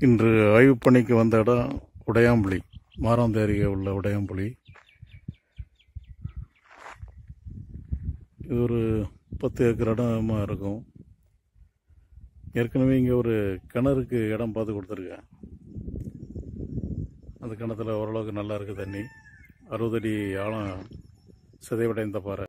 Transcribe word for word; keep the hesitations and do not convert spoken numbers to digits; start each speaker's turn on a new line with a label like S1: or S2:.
S1: இன்று ஆய்வு பணிக்கு வந்த இடம் உடையாம்புலி, மாராந்தேரியை உள்ள உடையாம்புலி. இது ஒரு பத்து ஏக்கர் இடமா இருக்கும். ஏற்கனவே இங்கே ஒரு கிணறுக்கு இடம் பார்த்து கொடுத்துருக்கேன். அந்த கிணத்துல ஓரளவுக்கு நல்லா இருக்குது தண்ணி. அறுபது அடி ஆழம் சிதைவடைந்த பாறை.